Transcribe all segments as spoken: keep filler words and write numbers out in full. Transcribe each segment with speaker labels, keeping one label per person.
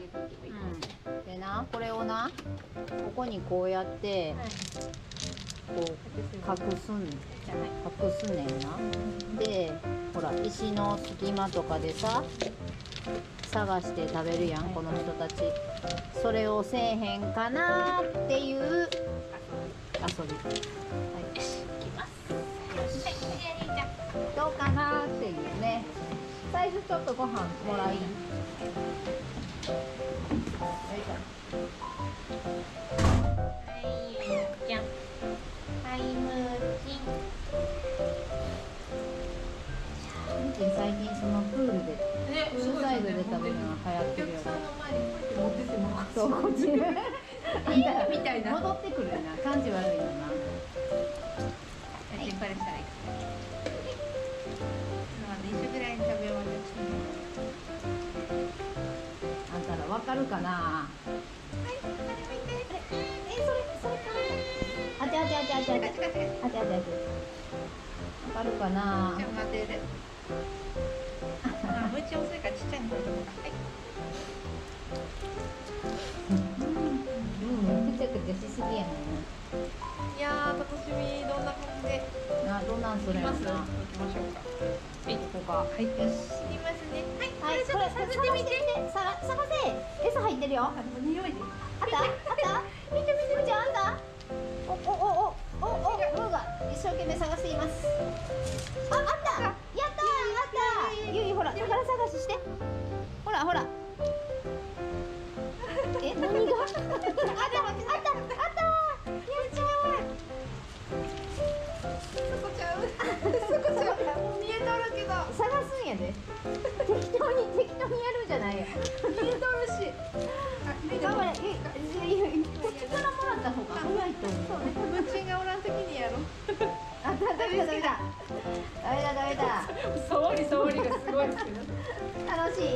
Speaker 1: うん、でな、これをな、ここにこうやって、はい、こう隠すん、隠すねんな。で、ほら石の隙間とかでさ、探して食べるやん、この人たち。それをせえへんかなっていう遊び。はい、行きます。どうかなっていうね。最初ちょっとご飯もらい。最近そのプールで、プールサイドで食べるのが流行ってるよね。そう、こっち。あんたみたいな。戻ってくるな、感じ悪いよな。これしたらいいか。一緒ぐらいに食べ終わる。あんたらわかるかな。はい、あれ見て。え、それ、それか。あちあちあちあちあち。あちあちあちあち。わかるかな。じゃあ待てる。あ、むち遅いからちっちゃいの。はい。うん、くちゃくちゃしすぎやねん。いやー、楽しみ。どんな感じで。な、どんなんそれ。行きます。行きましょうか。はい、ここか。はい、よし。いますね。はい、これちょっと探してみて。さ、探せ。餌入ってるよ。あ、匂いで。あった。あった。見て見て。じゃあ、あんた。お、お、お、お、お、お、ムーが一生懸命探しています。あ、あった。やったー、あったー。ゆい、ほら、宝探しして。ほら、ほら。え、何が。あ、でも、あった。あった。やったー。見えとるけど探すんやで。適当に適当にやるんじゃないよ。見えとるし。頑張れ。こっちからもらった方が早いと思う。そうね。ムチンがおらん時にやろう。あ、ダメだダメだ。ダメだダメだ。触り触りがすごいですけど。楽しい？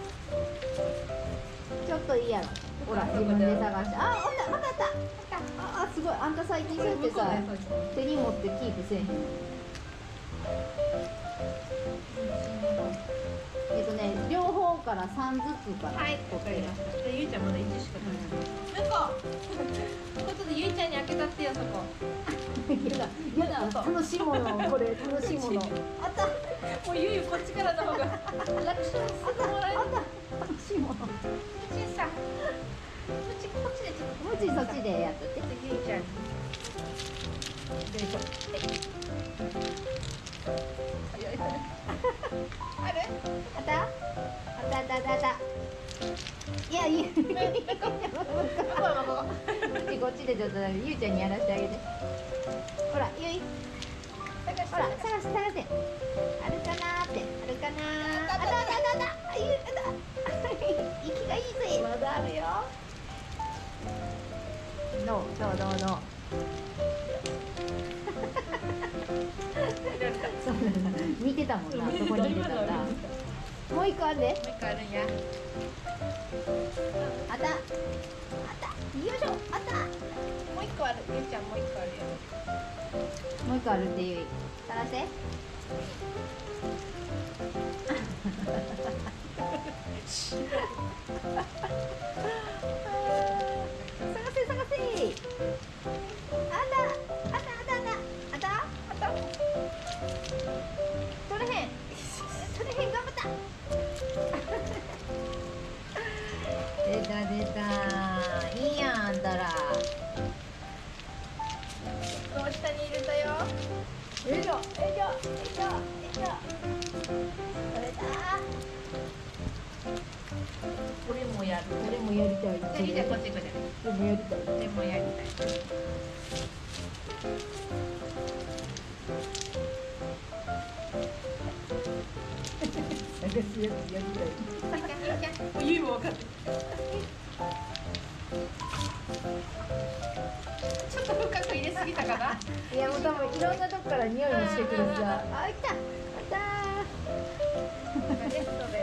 Speaker 1: ちょっといいやろ。ほら自分で探して。あ、あったまたあった。あ、すごい。あんた最近そうやってさ、手に持ってキープせえへん。えっとね、両方から三ずつから。はい、わかりました。じゃあゆいちゃんまだ一しか食べない。向こう。これちょっとゆいちゃんに開けたってよそこ。やだ、やだ、楽しいもの、これ楽しいもの。あった。もうゆいこっちからの方が楽勝するもらえる。あった。楽しいもの。むちさ。むちこっちでちょっと。むちそっちでやっとって。ゆいちゃん。よいしょ。ある？あった？あったあったあったあった。いやいや。こっちでちょっとゆうちゃんにやらせてあげて。ほらゆい。ほら探して探して。あるかなーって。あるかなー。あったあったあったあった。あゆあった。息がいいぜ。まだあるよ。どうどうどうどう。そうなんだ。見てたもんな、そこにいるから。もう一個あるで。もう一個あるんや。あった。あった。よいしょ。あった。もう一個ある。ゆうちゃんもう一個あるよ。もう一個あるってゆい。探して。探せ探せ。あった。あったあったあった。あったあった。取れへん。取れへん。頑張った。出た出た。いいやんあんたら。この下に入れたよ。よいしょよいしょよいしょよいしょ。取れた。これもやる。これもやりたい。じゃあこっちこっち。これもやりたい。これもやりたい。探すやつやりたい。ゆいも分かって。ちょっと深く入れすぎたかな。いやもう多分いろんなとこから匂いもしてくるさ。あ、来た。あったー。ゲストです。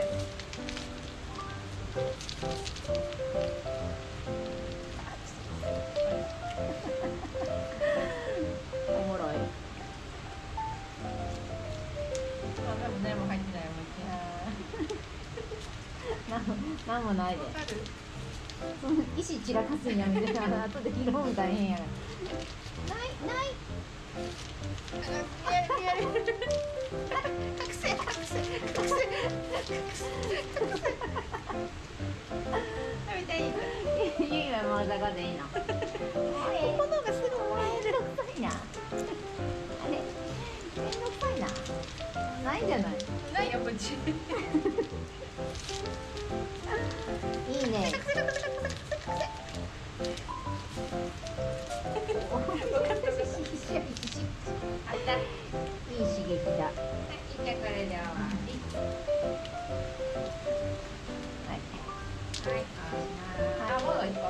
Speaker 1: おもろい。あ、でもねも入ってないよ。何なんもないで。その石散らかすんやみたいな、後で拾うん大変やから。ないない。やるやる。隠せ隠せ隠せ隠せ隠せ。食べたい。ゆいはまだかでいいの。このがすぐもらえる。めんどくさいな。あれ。めんどくさいな。ないんじゃない。ないよこっち。いいね。あった。いい刺激だ。はい、じゃあこれで終わり。はい。はい、あ、もう一個。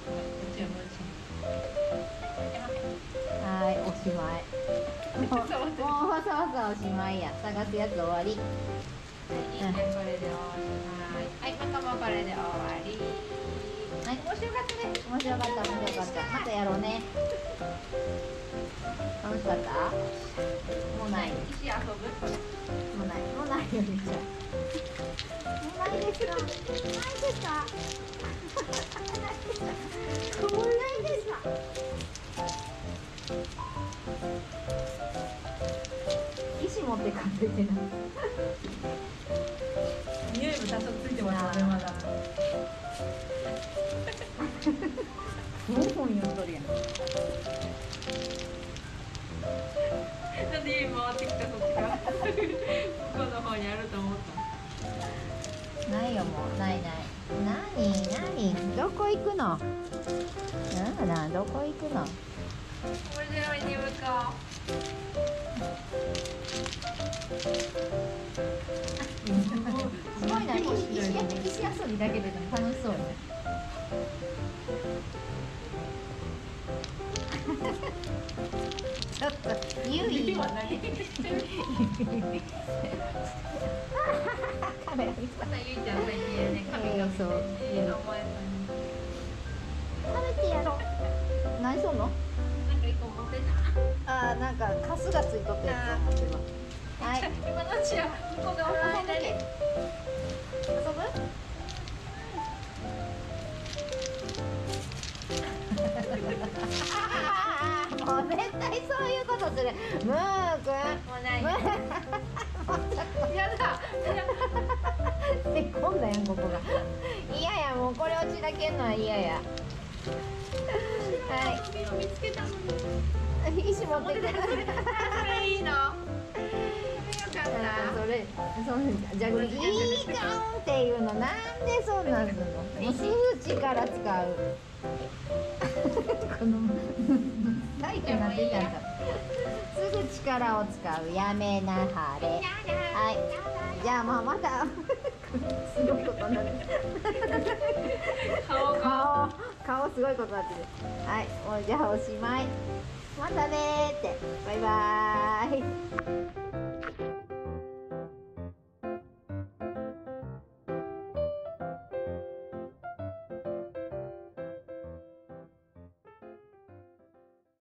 Speaker 1: はい、おしまい。もう、もうわざわざおしまいや。探すやつ終わり。はい、これでおしまい。はい、またもこれで終わり。はい、面白かったね。面白かった、面白かった。またやろうね。楽しかった？もうない。石遊ぶ？もうない。もうないよ、みちゃん。もうないですか？ないですか？もうないですか？石持ってかんといてな。匂いも多少ついてますよね、まだ。ごほん読んどるやん。なんで家回ってきたそっちから向こうの方にあると思った。ないよもうないない。なになにどこ行くの？なんだどこ行くの？これで来に向かおう。すごいな、石石石遊びだけで楽しそうね。ちょっとゆいカメラ見た。またゆいちゃん最近ね、カメラそう。食べてやろう。何しとんの？なんか一個持ってた。あー、なんかカスがついとったやつを持ってます。はい。今のうちは向こう側の間で遊ぶ？もう絶対そういうことする。ムーくん。もうない。やだ。せっこんだやんここが。嫌やもうこれをちらけんのは嫌や。はい。見つけたのに。石持ってきた。それいいの。それ、そのじゃあいいかんっていうのなんでそんなんすんの？もうすぐ力使う。この大気になってたんだ。すぐ力を使う。やめなはれ。はい。じゃあまあまたすごいことになってる。顔顔顔すごいことになってる。はい。もうじゃあおしまい。またねーって。バイバーイ。